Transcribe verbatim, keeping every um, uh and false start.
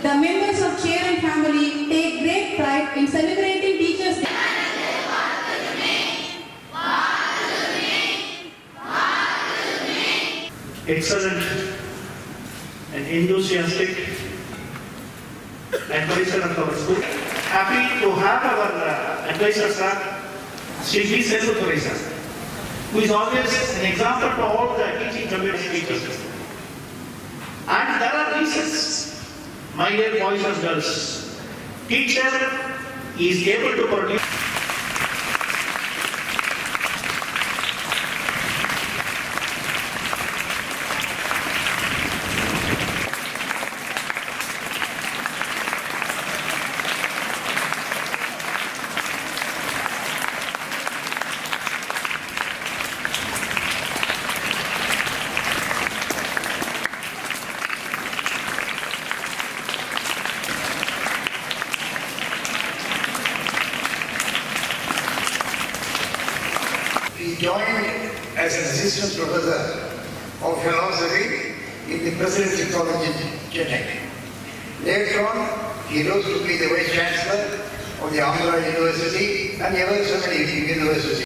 the members of Chair and family take great pride in celebrating Teachers' Day. Excellent and enthusiastic advisor of our school. Happy to have our uh, advisor, sir, Shri V. Selvadurai, sir, who is always an example to all the teaching community teachers. And there are reasons, my dear boys and girls. Teacher is able to produce. He joined as an assistant professor of philosophy in the Presidency College in Chennai. Later on, he rose to be the Vice Chancellor of the Andhra University and ever so many universities.